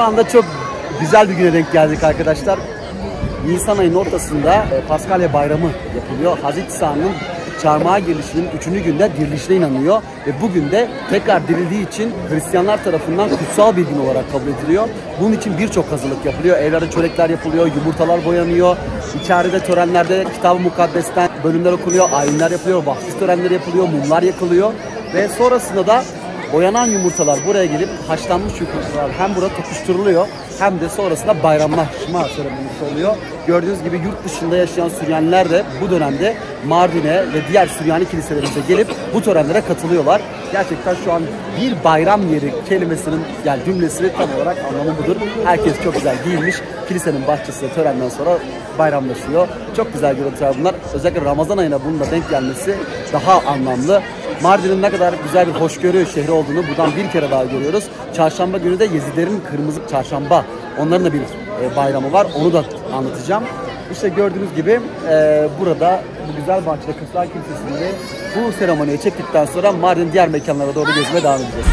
Şu anda çok güzel bir güne denk geldik arkadaşlar. Nisan ayının ortasında Paskalya Bayramı yapılıyor. Hazreti İsa'nın çarmıha girilişinin 3. günde dirilişine inanıyor. Ve bugün de tekrar dirildiği için Hristiyanlar tarafından kutsal bir gün olarak kabul ediliyor. Bunun için birçok hazırlık yapılıyor. Evlerde çörekler yapılıyor, yumurtalar boyanıyor. İçeride törenlerde Kitab-ı Mukaddes'ten bölümler okunuyor, ayinler yapılıyor, vaftiz törenleri yapılıyor, mumlar yakılıyor. Ve sonrasında da boyanan yumurtalar buraya gelip haşlanmış yumurtalar hem burada tokuşturuluyor hem de sonrasında bayramlaşma seremonisi oluyor. Gördüğünüz gibi yurt dışında yaşayan Süryaniler de bu dönemde Mardin'e ve diğer Süryani kiliselerimize gelip bu törenlere katılıyorlar. Gerçekten şu an bir bayram yeri kelimesinin yani cümlesinin tam olarak anlamı budur. Herkes çok güzel giyinmiş. Kilisenin bahçesinde törenden sonra bayramlaşıyor. Çok güzel görüntüler bunlar. Özellikle Ramazan ayına bunun da denk gelmesi daha anlamlı. Mardin'in ne kadar güzel bir hoşgörü şehri olduğunu buradan bir kere daha görüyoruz. Çarşamba günü de Yezilerin Kırmızı Çarşamba. Onların da bir bayramı var. Onu da anlatacağım. İşte gördüğünüz gibi burada bu güzel bahçede Kızlar Kilisesi'nde bu seremoniyi çektikten sonra Mardin diğer mekanlara doğru gezmeye devam edeceğiz.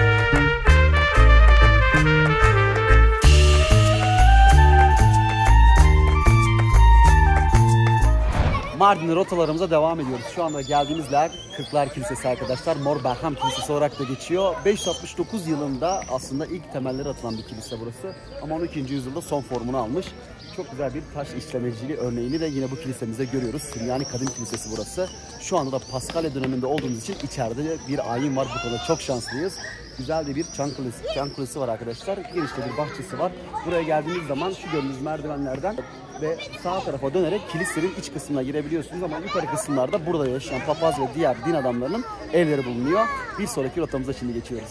Mardin rotalarımıza devam ediyoruz. Şu anda geldiğimiz yer Kırklar Kilisesi arkadaşlar. Mor Berham Kilisesi olarak da geçiyor. 569 yılında aslında ilk temelleri atılan bir kilise burası. Ama 12. yüzyılda son formunu almış. Çok güzel bir taş işlemeciliği örneğini de yine bu kilisemizde görüyoruz. Süryani Kadim Kilisesi burası. Şu anda da Paskalya döneminde olduğumuz için içeride bir ayin var. Bu konuda çok şanslıyız. Güzel de bir çan kulesi var arkadaşlar. Genişte bir bahçesi var. Buraya geldiğiniz zaman şu gördüğünüz merdivenlerden ve sağ tarafa dönerek kilisenin iç kısmına girebiliyorsunuz ama yukarı kısımlarda burada yaşayan papaz ve diğer din adamlarının evleri bulunuyor. Bir sonraki rotamıza şimdi geçiyoruz.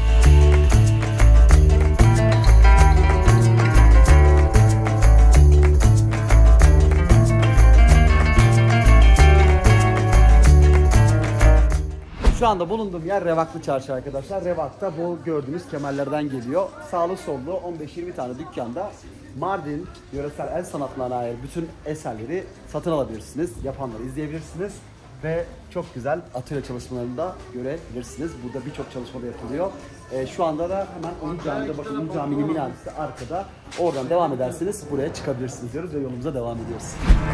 Şu anda bulunduğum yer Revaklı Çarşı arkadaşlar. Revak'ta bu gördüğünüz kemerlerden geliyor. Sağlı sollu 15-20 tane dükkanda Mardin yöresel el sanatlarına ait bütün eserleri satın alabilirsiniz. Yapanları izleyebilirsiniz. Ve çok güzel atölye çalışmalarını da görebilirsiniz. Burada birçok çalışma da yapılıyor. Şu anda da hemen Ulu Cami'de bakın Ulu Cami'nin minaresi arkada. Oradan devam ederseniz buraya çıkabilirsiniz diyoruz ve yolumuza devam ediyoruz.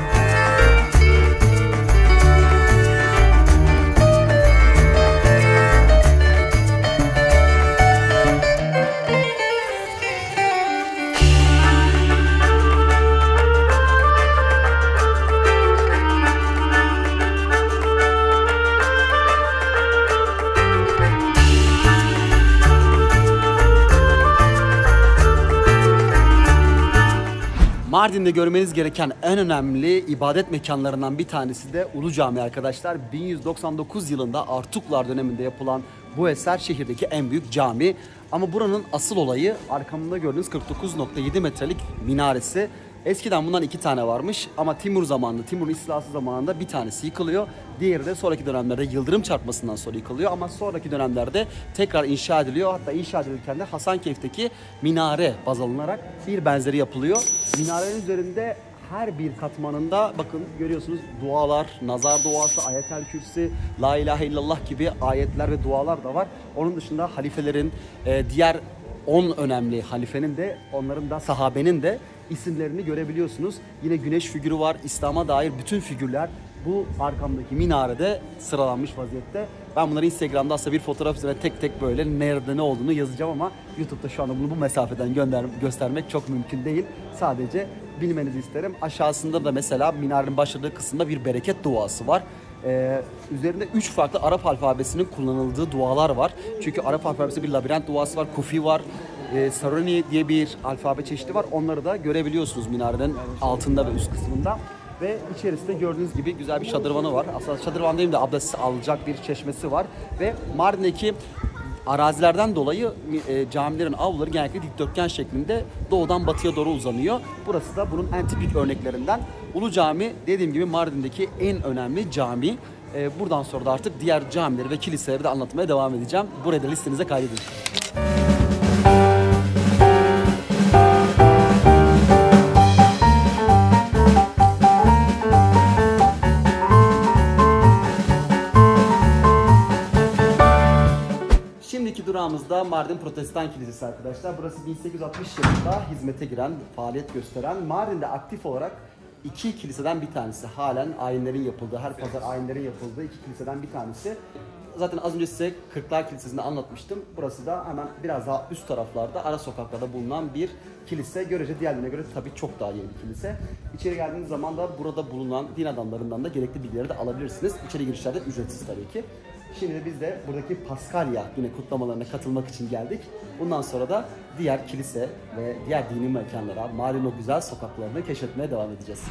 Mardin'de görmeniz gereken en önemli ibadet mekanlarından bir tanesi de Ulu Cami arkadaşlar. 1199 yılında Artuklar döneminde yapılan bu eser şehirdeki en büyük cami. Ama buranın asıl olayı arkamda gördüğünüz 49.7 metrelik minaresi. Eskiden bundan 2 tane varmış ama Timur zamanında, Timur'un istilası zamanında bir tanesi yıkılıyor. Diğeri de sonraki dönemlerde yıldırım çarpmasından sonra yıkılıyor ama sonraki dönemlerde tekrar inşa ediliyor. Hatta inşa edilirken de Hasankeyf'teki minare baz alınarak bir benzeri yapılıyor. Minarenin üzerinde her bir katmanında bakın görüyorsunuz dualar, nazar duası, ayetel kürsi, la ilahe illallah gibi ayetler ve dualar da var. Onun dışında halifelerin, diğer 10 önemli halifenin de onların da sahabenin de isimlerini görebiliyorsunuz. Yine güneş figürü var. İslam'a dair bütün figürler bu arkamdaki minarede sıralanmış vaziyette. Ben bunları Instagram'da aslında bir fotoğraf üzerine tek tek böyle nerede ne olduğunu yazacağım ama YouTube'da şu anda bunu bu mesafeden göstermek çok mümkün değil. Sadece bilmenizi isterim. Aşağısında da mesela minarenin başladığı kısımda bir bereket duası var. Üzerinde 3 farklı Arap alfabesinin kullanıldığı dualar var. Çünkü Arap alfabesi bir labirent duası var, kufi var. Saroni diye bir alfabe çeşidi var. Onları da görebiliyorsunuz minarenin altında ve üst kısmında. Ve içerisinde gördüğünüz gibi güzel bir şadırvanı var. Aslında şadırvan değil de abdest alacak bir çeşmesi var. Ve Mardin'deki arazilerden dolayı camilerin avluları genellikle dikdörtgen şeklinde doğudan batıya doğru uzanıyor. Burası da bunun en tipik örneklerinden. Ulu Cami dediğim gibi Mardin'deki en önemli cami. Buradan sonra da artık diğer camileri ve kiliseleri de anlatmaya devam edeceğim. Burayı da listenize kaydedin. durağımızda Mardin Protestan Kilisesi arkadaşlar. Burası 1860 yılında hizmete giren, faaliyet gösteren, Mardin'de aktif olarak iki kiliseden bir tanesi. Halen ayinlerin yapıldığı, her pazar ayinlerin yapıldığı iki kiliseden bir tanesi. Zaten az önce size Kırklar Kilisesi'nde anlatmıştım. Burası da hemen biraz daha üst taraflarda, ara sokaklarda bulunan bir kilise. Görece diğerlerine göre tabii çok daha yeni bir kilise. İçeri geldiğiniz zaman da burada bulunan din adamlarından da gerekli bilgileri de alabilirsiniz. İçeri girişlerde ücretsiz tabii ki. Şimdi de biz de buradaki Paskalya güne kutlamalarına katılmak için geldik. Bundan sonra da diğer kilise ve diğer dini mekanlara, Mardin'in o güzel sokaklarını keşfetmeye devam edeceğiz.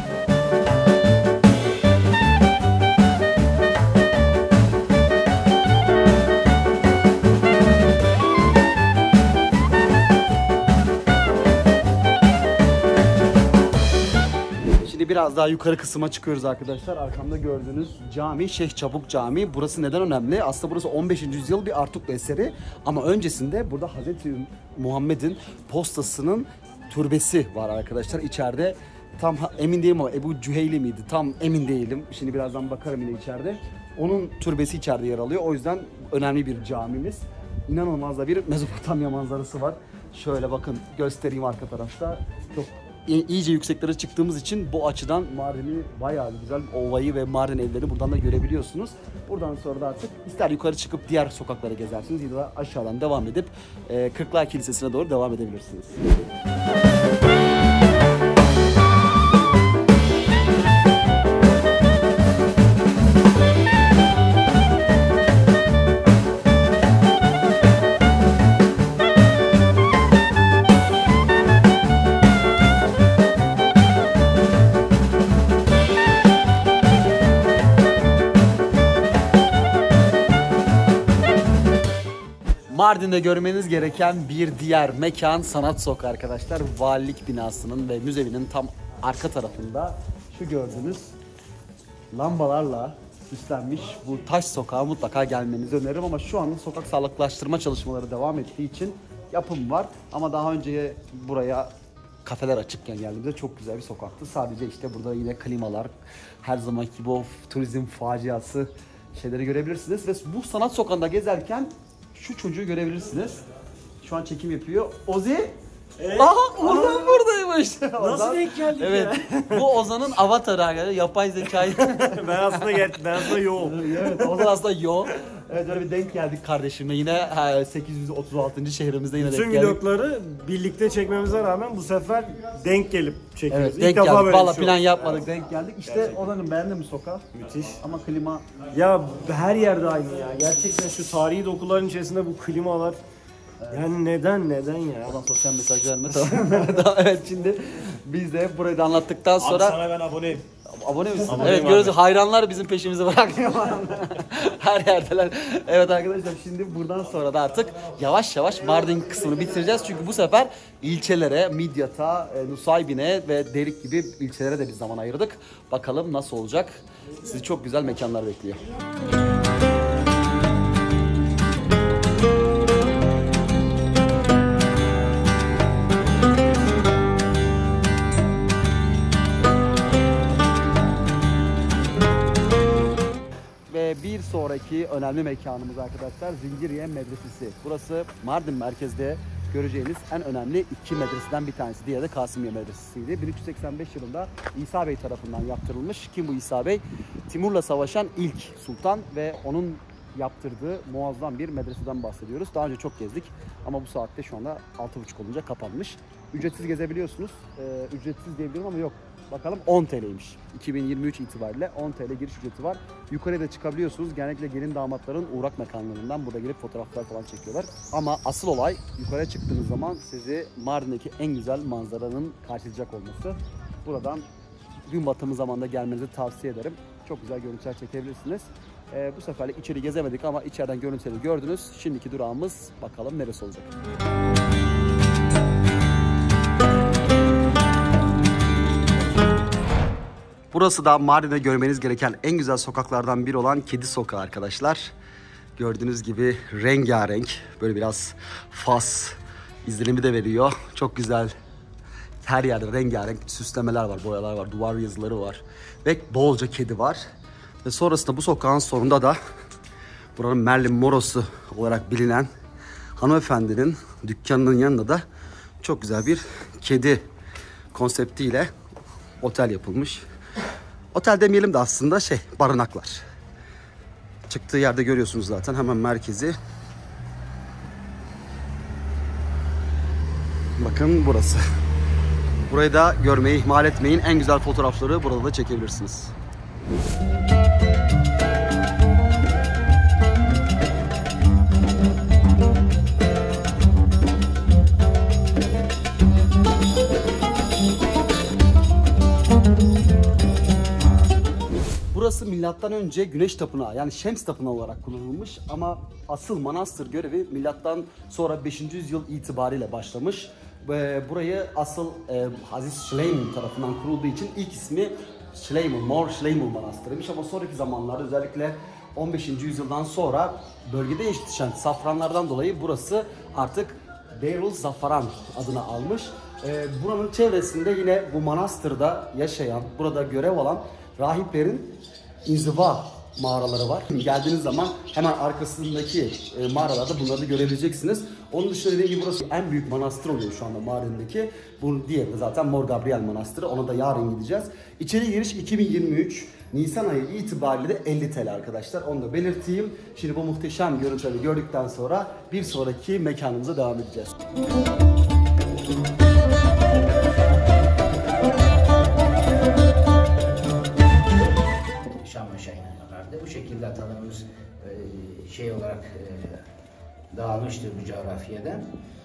Biraz daha yukarı kısma çıkıyoruz arkadaşlar. Arkamda gördüğünüz cami Şeyh Çabuk Camii. Burası neden önemli? Aslında burası 15. yüzyıl bir Artuklu eseri. Ama öncesinde burada Hazreti Muhammed'in postasının türbesi var arkadaşlar. İçeride tam emin değilim ama Ebu Cüheyli miydi? Tam emin değilim. Şimdi birazdan bakarım yine içeride. Onun türbesi içeride yer alıyor. O yüzden önemli bir camimiz. İnanılmaz da bir Mezopotamya manzarası var. Şöyle bakın göstereyim arka tarafta. Çok iyice yükseklere çıktığımız için bu açıdan Mardin'i bayağı güzel, ovayı ve Mardin evlerini buradan da görebiliyorsunuz. Buradan sonra da artık ister yukarı çıkıp diğer sokaklara gezersiniz ya da aşağıdan devam edip Kırklar Kilisesi'ne doğru devam edebilirsiniz. Mardin'de görmeniz gereken bir diğer mekan Sanat Sokağı arkadaşlar. Valilik binasının ve müzevinin tam arka tarafında şu gördüğünüz lambalarla süslenmiş bu taş sokağa mutlaka gelmenizi öneririm. Ama şu anda sokak sağlıklaştırma çalışmaları devam ettiği için yapım var. Ama daha önce buraya kafeler açıkken geldiğimizde çok güzel bir sokaktı. Sadece işte burada yine klimalar, her zamanki gibi o turizm faciası şeyleri görebilirsiniz. Ve bu Sanat Sokağı'nda gezerken şu çocuğu görebilirsiniz. Şu an çekim yapıyor. Ozi. Aha Ozan buradaymış. Nasıl denk geldik evet. ya? Bu Ozan'ın avatarı arkadaşlar. Yapay zekayı. ben aslında yoğum. Evet, Ozan aslında yo. Evet, öyle bir denk geldik kardeşimle. Yine 836. şehrimizde yine Bütün denk geldik. vlogları birlikte çekmemize rağmen bu sefer denk gelip çekiyoruz. Evet, denk defa geldik. böyle Valla bir şey plan oldu. yapmadık, Evet. denk geldik. İşte Gerçekten. Ozan'ın beğendin mi sokağı? Müthiş. Ama klima... Ya her yerde aynı ya. Gerçekten şu tarihi dokuların içerisinde bu klimalar. Yani neden ya? Ozan sosyal mesaj verme tamam. Evet, şimdi biz de burayı da anlattıktan sonra... Abi sana ben aboneyim. Abone misin? Aboneyim Evet, abi. görüyoruz hayranlar bizim peşimizi bırakmıyor. Her yerdeler. Evet arkadaşlar, şimdi buradan sonra da artık yavaş yavaş Mardin kısmını bitireceğiz. Çünkü bu sefer ilçelere, Midyat'a, Nusaybin'e ve Derik gibi ilçelere de bir zaman ayırdık. Bakalım nasıl olacak? Sizi çok güzel mekanlar bekliyor. Ve bir sonraki önemli mekanımız arkadaşlar Zinciriye Medresesi. Burası Mardin merkezde göreceğiniz en önemli iki medreseden bir tanesi. Diğeri de Kasımiye Medresesi'ydi. 1385 yılında İsa Bey tarafından yaptırılmış. Kim bu İsa Bey? Timur'la savaşan ilk sultan ve onun yaptırdığı muazzam bir medreseden bahsediyoruz. Daha önce çok gezdik ama bu saatte şu anda 6.30 olunca kapanmış. Ücretsiz gezebiliyorsunuz. Ücretsiz diyebilirim ama yok. Bakalım 10 TL'ymiş. 2023 itibariyle 10 TL giriş ücreti var. Yukarıya da çıkabiliyorsunuz. Genellikle gelin damatların uğrak mekanlarından burada gelip fotoğraflar falan çekiyorlar. Ama asıl olay yukarıya çıktığınız zaman sizi Mardin'deki en güzel manzaranın karşılayacak olması. Buradan gün batımı zamanında gelmenizi tavsiye ederim. Çok güzel görüntüler çekebilirsiniz. Bu seferlik içeri gezemedik ama içeriden görüntüleri gördünüz. Şimdiki durağımız bakalım neresi olacak. Burası da Mardin'de görmeniz gereken en güzel sokaklardan biri olan Kedi Sokağı arkadaşlar. Gördüğünüz gibi rengarenk, böyle biraz Fas izlenimi de veriyor. Çok güzel, her yerde rengarenk süslemeler var, boyalar var, duvar yazıları var ve bolca kedi var. Ve sonrasında bu sokağın sonunda da buranın Merlin Morosu olarak bilinen hanımefendinin dükkanının yanında da çok güzel bir kedi konseptiyle otel yapılmış. Otel demeyelim de aslında barınaklar. Çıktığı yerde görüyorsunuz zaten hemen merkezi. Bakın burası. Burayı da görmeyi ihmal etmeyin. En güzel fotoğrafları burada da çekebilirsiniz. Burası milattan önce Güneş Tapınağı yani Şems Tapınağı olarak kullanılmış ama asıl manastır görevi milattan sonra 5. yüzyıl itibariyle başlamış. Burayı asıl Aziz Süleyman tarafından kurulduğu için ilk ismi Mor Süleyman Manastırı'ymış ama sonraki zamanlarda özellikle 15. yüzyıldan sonra bölgede yetişen safranlardan dolayı burası artık Deirul Zafaran adını almış. Buranın çevresinde yine bu manastırda yaşayan, burada görev alan rahiplerin inziva mağaraları var. Geldiğiniz zaman hemen arkasındaki mağaralarda bunları da görebileceksiniz. Onun dışında dediğim gibi burası en büyük manastır oluyor şu anda mağarındaki. Bunun diğeri de zaten Mor Gabriel Manastırı. Ona da yarın gideceğiz. İçeri giriş 2023 Nisan ayı itibariyle de 50 TL arkadaşlar. Onu da belirteyim. Şimdi bu muhteşem görüntüleri gördükten sonra bir sonraki mekanımıza devam edeceğiz. Bu şekilde atalarımız olarak dağılmıştır bu coğrafyadan.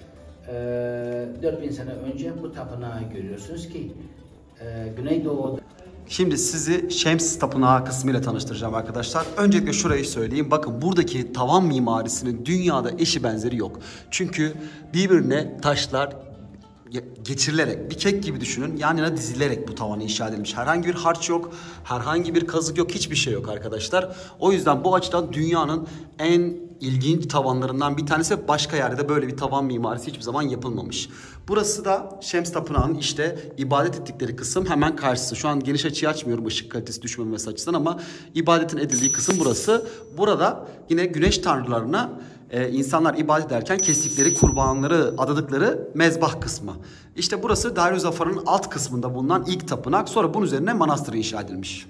4000 sene önce bu tapınağı görüyorsunuz ki Güneydoğu'da. Şimdi sizi Şems Tapınağı kısmıyla tanıştıracağım arkadaşlar. Öncelikle şurayı söyleyeyim. Bakın buradaki tavan mimarisinin dünyada eşi benzeri yok. Çünkü birbirine taşlar geçirilerek, bir kek gibi düşünün, yan yana dizilerek bu tavanı inşa edilmiş. Herhangi bir harç yok, herhangi bir kazık yok, hiçbir şey yok arkadaşlar. O yüzden bu açıdan dünyanın en ilginç tavanlarından bir tanesi. Başka yerde de böyle bir tavan mimarisi hiçbir zaman yapılmamış. Burası da Şems Tapınağı'nın işte ibadet ettikleri kısım hemen karşısı. Şu an geniş açıyı açmıyorum ışık kalitesi düşmemesi açısından ama ibadetin edildiği kısım burası. Burada yine güneş tanrılarına insanlar ibadet ederken kestikleri kurbanları adadıkları mezbah kısmı. İşte burası Deirul Zafaran'ın alt kısmında bulunan ilk tapınak. Sonra bunun üzerine manastır inşa edilmiş.